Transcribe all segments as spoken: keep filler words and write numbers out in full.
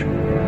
change.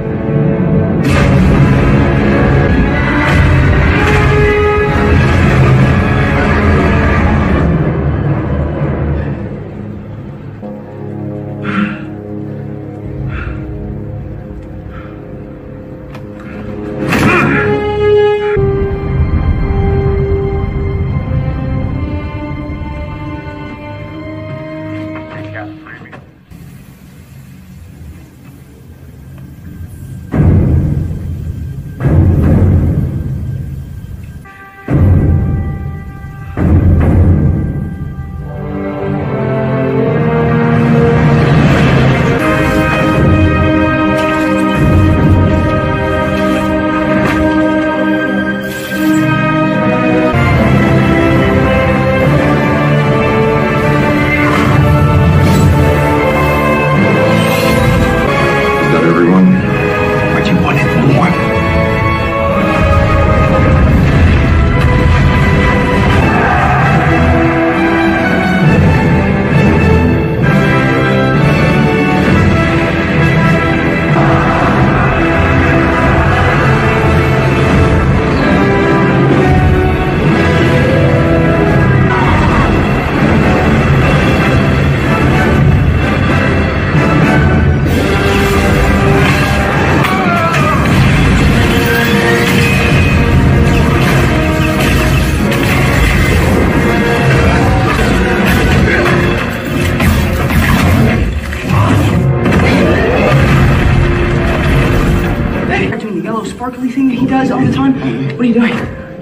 Sparkly thing that he does all the time. What are you doing?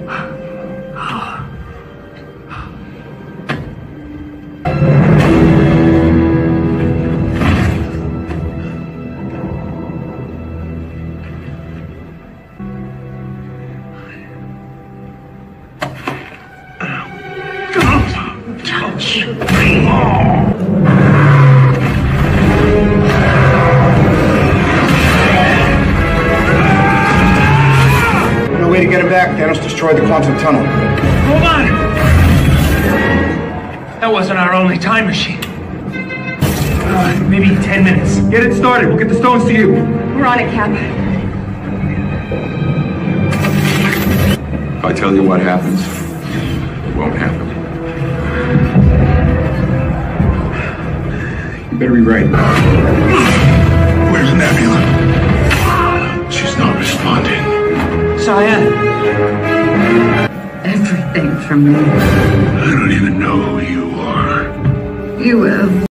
Way to get him back. Thanos destroyed the quantum tunnel. Hold on! That wasn't our only time machine. Uh, maybe ten minutes. Get it started. We'll get the stones to you. We're on it, Cap. If I tell you what happens, it won't happen. You better be right. Where's Nebula? She's not responding. Cyan. Everything from me. I don't even know who you are. You will.